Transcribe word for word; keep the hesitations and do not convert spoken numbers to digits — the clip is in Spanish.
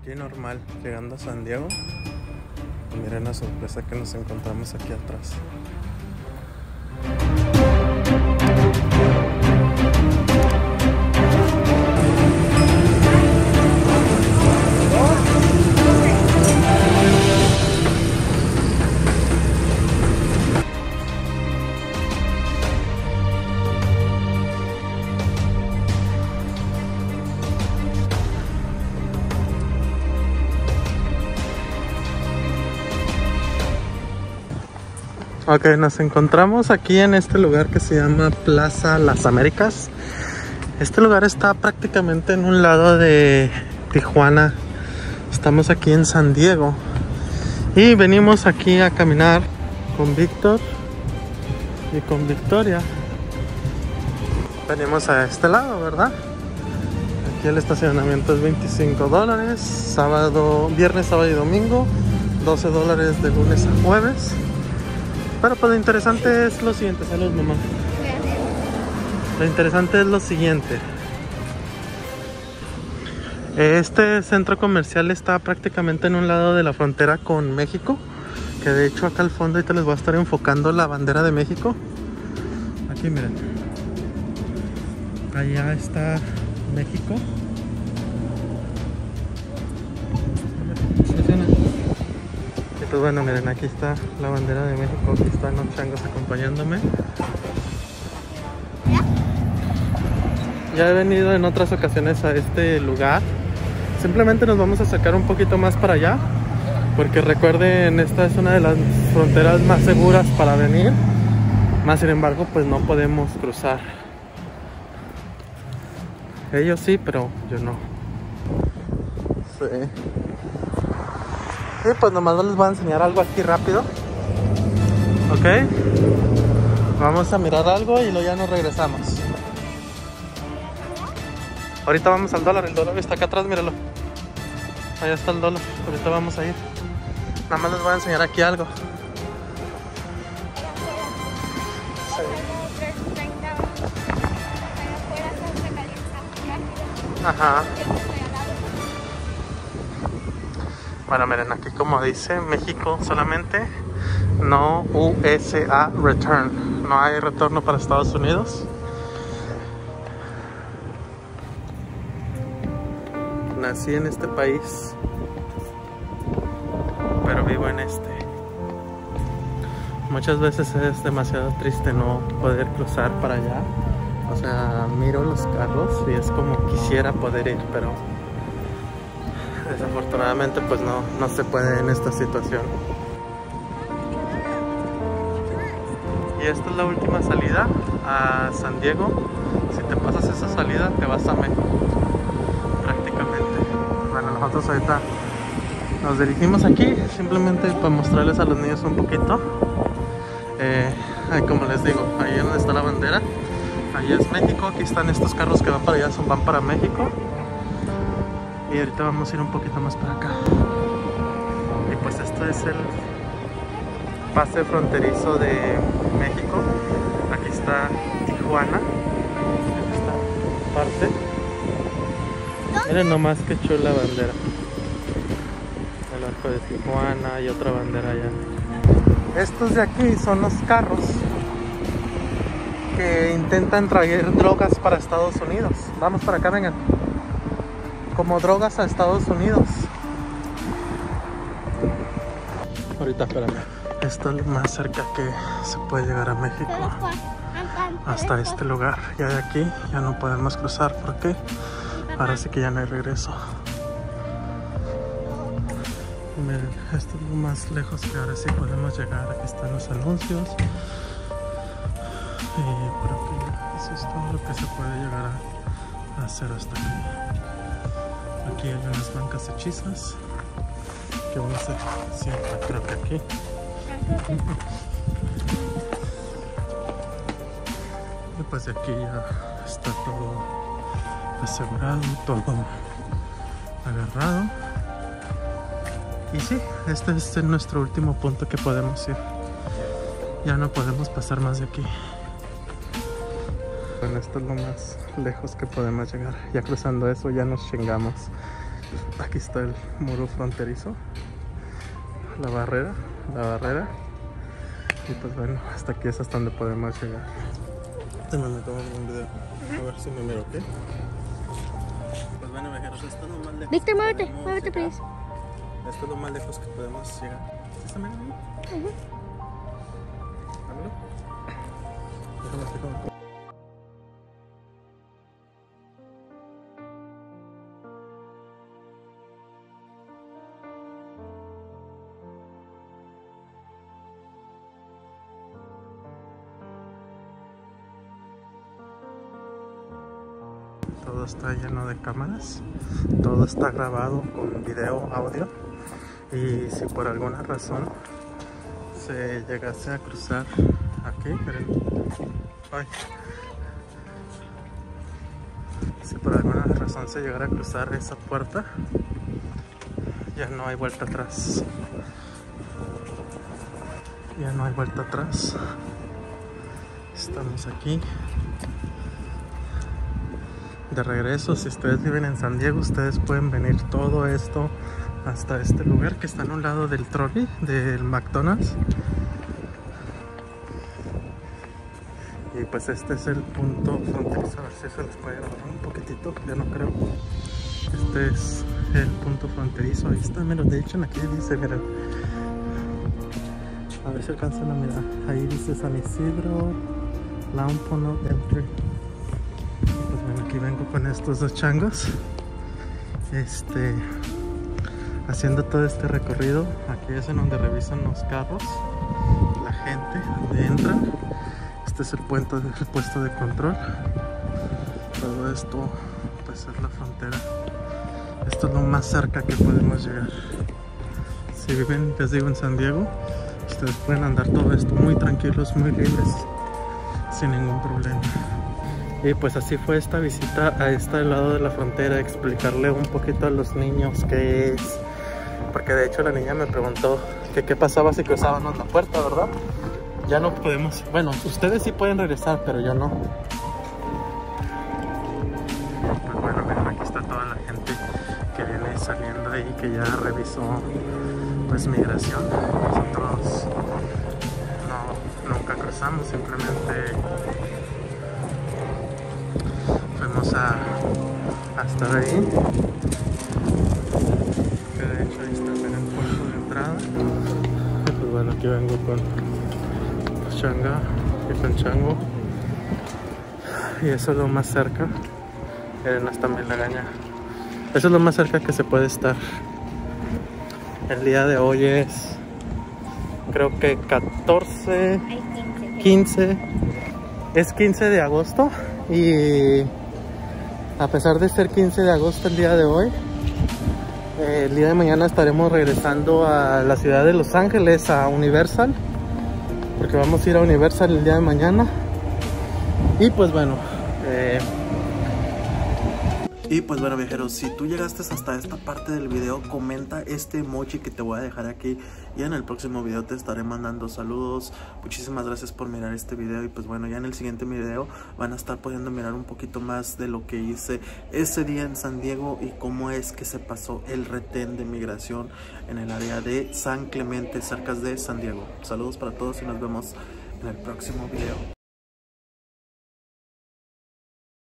aquí normal, llegando a San Diego. Y miren la sorpresa que nos encontramos aquí atrás. Ok, nos encontramos aquí en este lugar que se llama Plaza Las Américas. Este lugar está prácticamente en un lado de Tijuana. Estamos aquí en San Diego y venimos aquí a caminar con Víctor y con Victoria. Venimos a este lado, ¿verdad? Aquí el estacionamiento es veinticinco dólares, sábado, viernes, sábado y domingo, doce dólares de lunes a jueves. Pero pues lo interesante es lo siguiente. Salud, mamá. Lo interesante es lo siguiente. Este centro comercial está prácticamente en un lado de la frontera con México. Que de hecho acá al fondo ahorita les voy a estar enfocando la bandera de México. Aquí miren. Allá está México. Pues bueno, miren, aquí está la bandera de México. Aquí están los changos acompañándome. Ya he venido en otras ocasiones a este lugar. Simplemente nos vamos a acercar un poquito más para allá, porque recuerden, esta es una de las fronteras más seguras para venir. Más sin embargo, pues no podemos cruzar. Ellos sí, pero yo no. Sí. Sí, pues nomás les voy a enseñar algo aquí rápido. Ok. Vamos a mirar algo y luego ya nos regresamos. Ahorita vamos al dólar. El dólar está acá atrás, míralo. Allá está el dólar. Ahorita vamos a ir. Nada más les voy a enseñar aquí algo. Ajá. Bueno, miren, aquí como dice México solamente, no U S A return, no hay retorno para Estados Unidos. Nací en este país, pero vivo en este. Muchas veces es demasiado triste no poder cruzar para allá. O sea, miro los carros y es como quisiera poder ir, pero desafortunadamente pues no, no se puede en esta situación. Y esta es la última salida a San Diego. Si te pasas esa salida te vas a México prácticamente. Bueno, nosotros ahorita nos dirigimos aquí simplemente para mostrarles a los niños un poquito. eh, Como les digo, ahí es donde está la bandera. Ahí es México. Aquí están estos carros que van para allá, son, van para México. Y ahorita vamos a ir un poquito más para acá. Y pues esto es el pase fronterizo de México. Aquí está Tijuana. En esta parte. Miren nomás qué chula bandera. El arco de Tijuana y otra bandera allá. Estos de aquí son los carros que intentan traer drogas para Estados Unidos. Vamos para acá, vengan. Como drogas a Estados Unidos. Ahorita, espérame. Esto es lo más cerca que se puede llegar a México. Hasta este lugar. Ya de aquí ya no podemos cruzar porque parece que ya no hay regreso. Miren, esto es lo más lejos que ahora sí podemos llegar. Aquí están los anuncios. Y por aquí, eso es todo lo que se puede llegar a hacer hasta aquí. Aquí hay unas bancas hechizas que van a ser siempre, creo que aquí. Y pues de aquí ya está todo asegurado, todo agarrado. Y sí, este es nuestro último punto que podemos ir. Ya no podemos pasar más de aquí. Bueno, esto es lo más lejos que podemos llegar. Ya cruzando eso ya nos chingamos. Aquí está el muro fronterizo, la barrera, la barrera. Y pues bueno, hasta aquí es hasta donde podemos llegar. Déjame me tomo un video, a ver si me miro, ¿ok? Pues bueno, viajeros, esto es lo más lejos. Víctor, muévete, muévete, please. Esto es lo más lejos que podemos llegar. ¿Sí está mirando? Uh-huh. Dámelo. Déjame explicar un poco. Todo está lleno de cámaras, todo está grabado con video, audio, y si por alguna razón se llegase a cruzar aquí, ay, si por alguna razón se llegara a cruzar esa puerta, ya no hay vuelta atrás, ya no hay vuelta atrás. Estamos aquí de regreso. Si ustedes viven en San Diego, ustedes pueden venir todo esto hasta este lugar que está a un lado del trolley del McDonald's. Y pues este es el punto fronterizo. A ver si se les puede grabar un poquitito, ya no creo. Este es el punto fronterizo. Ahí está, miren, de hecho aquí dice, miren, a ver si alcanzan a mirar, ahí dice San Isidro Lampono Entry. Pues bueno, aquí vengo con estos dos changos, este, haciendo todo este recorrido. Aquí es en donde revisan los carros, la gente, donde entran. Este es el, puente, el puesto de control. Todo esto pues es la frontera. Esto es lo más cerca que podemos llegar. Si viven, les digo, en San Diego, ustedes pueden andar todo esto muy tranquilos, muy libres, sin ningún problema. Y pues así fue esta visita a este lado de la frontera, explicarle un poquito a los niños qué es, porque de hecho la niña me preguntó que qué pasaba si cruzábamos la puerta, ¿verdad? Ya no podemos, bueno, ustedes sí pueden regresar, pero yo no. Pues bueno, miren, aquí está toda la gente que viene saliendo ahí, que ya revisó pues migración. Nosotros no, nunca cruzamos, simplemente fuimos a, a estar ahí, que de hecho ahí está en el puerto de entrada. Y pues bueno, aquí vengo con Changa y con Chango, y eso es lo más cerca. Miren, hasta me la gaña. Eso es lo más cerca que se puede estar. El día de hoy es, creo que catorce, quince, es quince de agosto, y a pesar de ser quince de agosto el día de hoy, eh, el día de mañana estaremos regresando a la ciudad de Los Ángeles, a Universal, porque vamos a ir a Universal el día de mañana. Y pues bueno, eh, y pues bueno, viajeros, si tú llegaste hasta esta parte del video, comenta este emoji que te voy a dejar aquí, y en el próximo video te estaré mandando saludos. Muchísimas gracias por mirar este video, y pues bueno, ya en el siguiente video van a estar pudiendo mirar un poquito más de lo que hice ese día en San Diego y cómo es que se pasó el retén de migración en el área de San Clemente, cerca de San Diego. Saludos para todos y nos vemos en el próximo video.